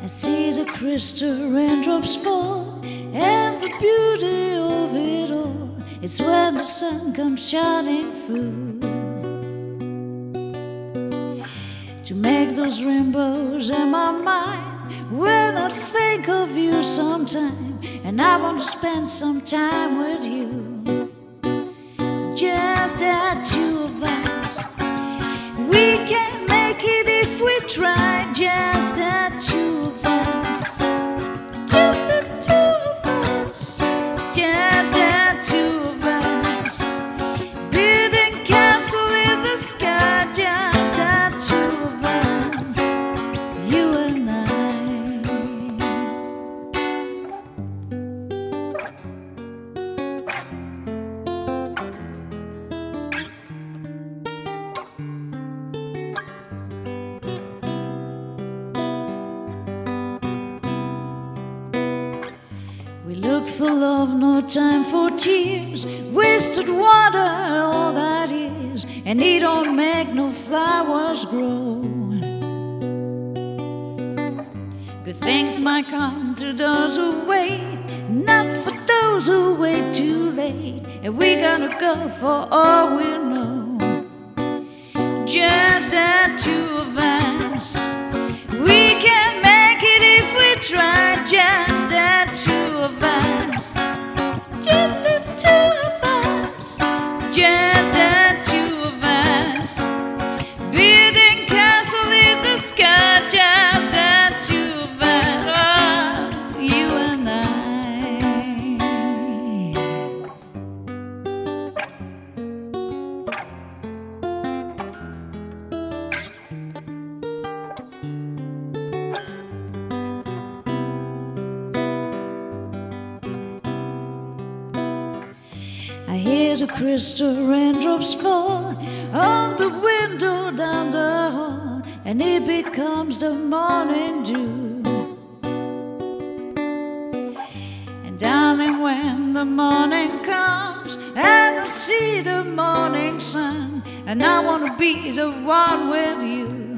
see the crystal raindrops fall, and the beauty of it all, it's when the sun comes shining through to make those rainbows in my mind. When I think of you sometime, and I want to spend some time with you, just the two of us. We can make it if we try, just the two of us. Just the two of us. Just the two of us. Building castle in the sky, just the two of us. You and I. We look for love, no time for tears. Wasted water, all that is, and it don't make no flowers grow. Good things might come to those who wait, not for those who wait too late. And we're gonna go for all we know, just the two of us. We can make it if we try, just the two of us. Just the two of us. Just the two of us. Building castle in the sky, just the two of us. Oh, you and I. I hear the crystal raindrops fall on the window down the hall, and it becomes the morning dew. And darling, when the morning comes and I see the morning sun, and I want to be the one with you,